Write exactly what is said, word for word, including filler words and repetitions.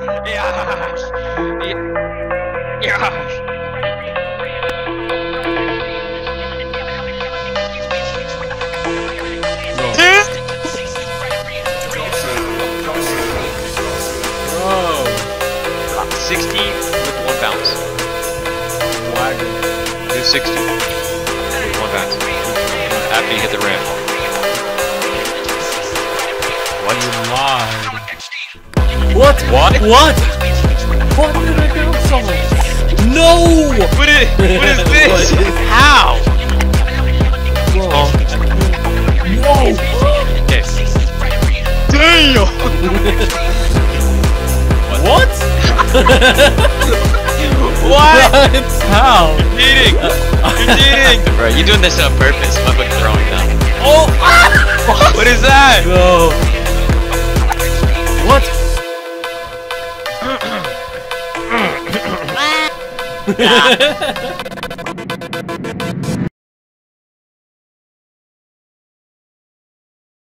Yes! Yes! sixty with one bounce. What? Do sixty with one bounce. After you hit the ramp. What? You lied. What? What? What? What did I do? Someone? No! What is, what is this? How? Whoa. Oh. Whoa! Okay. Damn! What? What? How? You're cheating! You're cheating! Bro, you're doing this on purpose. I'm fucking throwing down. Oh! What is that? No. What?